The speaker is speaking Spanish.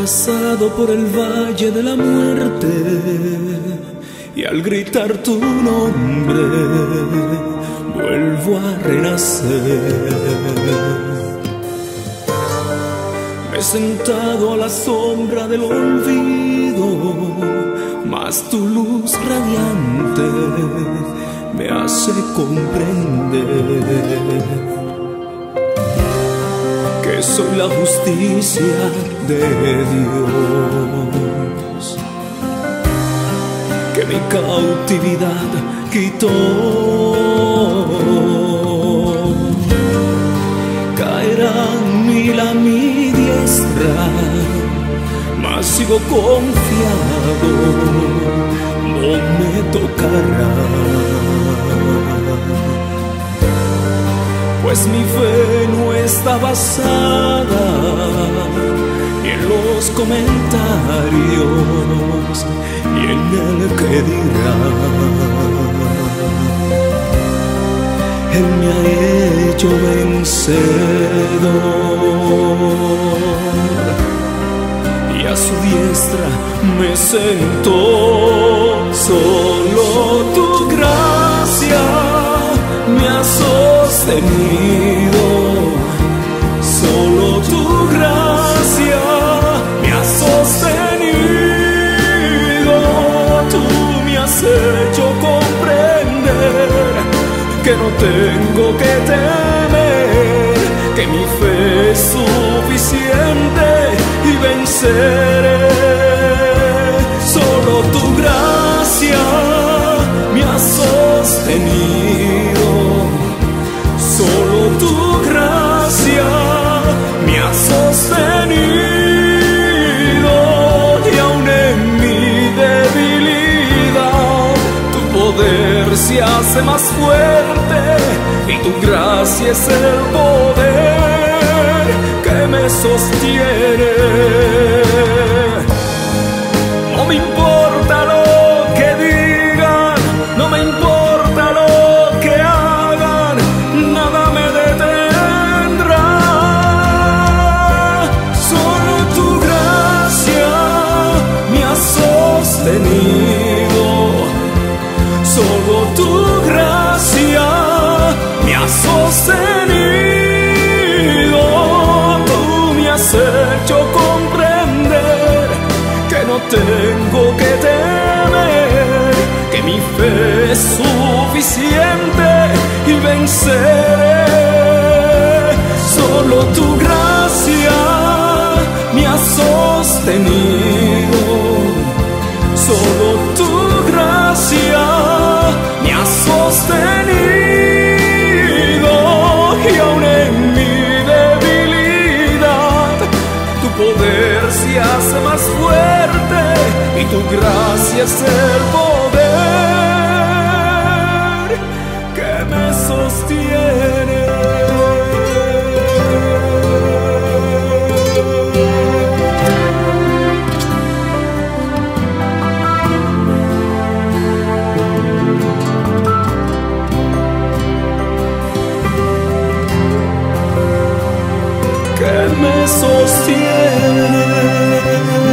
pasado por el valle de la muerte y al gritar tu nombre vuelvo a renacer. Me he sentado a la sombra del olvido, mas tu luz radiante me hace comprender que soy la justicia de Dios, que mi cautividad quitó. Caerán mil a mi diestra, mas sigo confiado, no me tocará. Pues mi fe no está basada en los comentarios y en el que dirá. Él me ha hecho vencedor y a su diestra me sentó. Solo tu gracia me ha sostenido, solo tu gracia me ha sostenido. Tú me has hecho comprender que no tengo que temer, que mi fe es suficiente y venceré. Solo tu gracia me ha sostenido, solo tu gracia me ha sostenido, y aun en mi debilidad tu poder se hace más fuerte y tu gracia es el poder que me sostiene. No me importa lo que digan, no me importa lo que hagan, nada me detendrá. Solo tu gracia me ha sostenido, solo tu gracia me ha sostenido. Tú me has hecho comprender que no tengo que temer, que mi fe es suficiente y venceré. Solo tu gracia me ha sostenido, solo tu gracia me ha sostenido, y aun en mi debilidad tu poder se hace más fuerte y tu gracia es el poder que me sostiene. Que me sostiene.